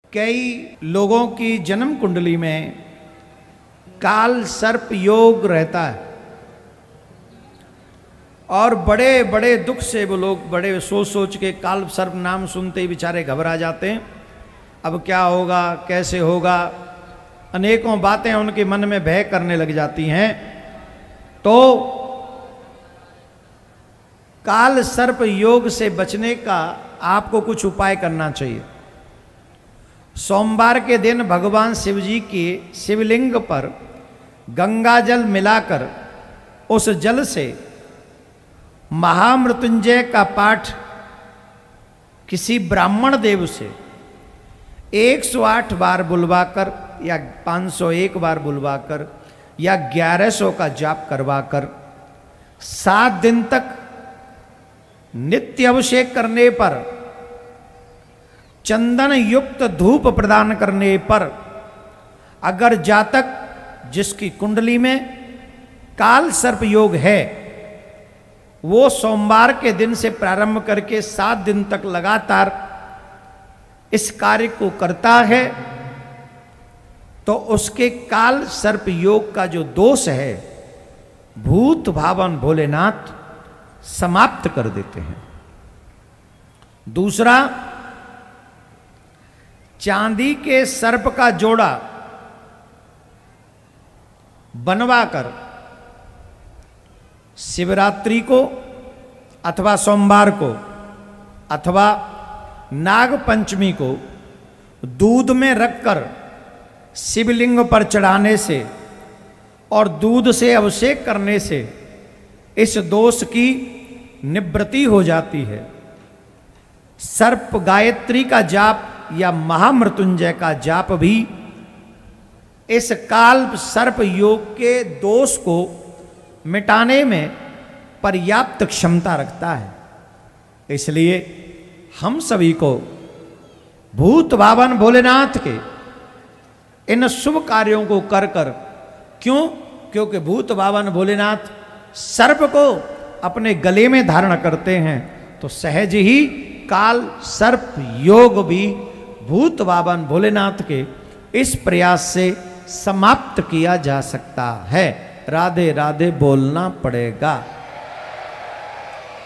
कई लोगों की जन्म कुंडली में काल सर्प योग रहता है और बड़े बड़े दुख से वो लोग बड़े सोच सोच के काल सर्प नाम सुनते ही बेचारे घबरा जाते हैं। अब क्या होगा, कैसे होगा, अनेकों बातें उनके मन में भय करने लग जाती हैं। तो काल सर्प योग से बचने का आपको कुछ उपाय करना चाहिए। सोमवार के दिन भगवान शिव जी के शिवलिंग पर गंगा जल मिलाकर उस जल से महामृत्युंजय का पाठ किसी ब्राह्मण देव से 108 बार बुलवाकर या 501 बार बुलवाकर या 1100 का जाप करवाकर 7 दिन तक नित्य अभिषेक करने पर, चंदन युक्त धूप प्रदान करने पर, अगर जातक जिसकी कुंडली में काल सर्प योग है वो सोमवार के दिन से प्रारंभ करके 7 दिन तक लगातार इस कार्य को करता है तो उसके काल सर्प योग का जो दोष है भूत भावन भोलेनाथ समाप्त कर देते हैं। दूसरा, चांदी के सर्प का जोड़ा बनवाकर शिवरात्रि को अथवा सोमवार को अथवा नाग पंचमी को दूध में रखकर शिवलिंग पर चढ़ाने से और दूध से अभिषेक करने से इस दोष की निवृत्ति हो जाती है। सर्प गायत्री का जाप या महामृत्युंजय का जाप भी इस काल सर्प योग के दोष को मिटाने में पर्याप्त क्षमता रखता है। इसलिए हम सभी को भूत भावन भोलेनाथ के इन शुभ कार्यों को कर कर, क्योंकि भूत भावन भोलेनाथ सर्प को अपने गले में धारण करते हैं तो सहज ही काल सर्प योग भी भूत भावन भोलेनाथ के इस प्रयास से समाप्त किया जा सकता है। राधे राधे बोलना पड़ेगा।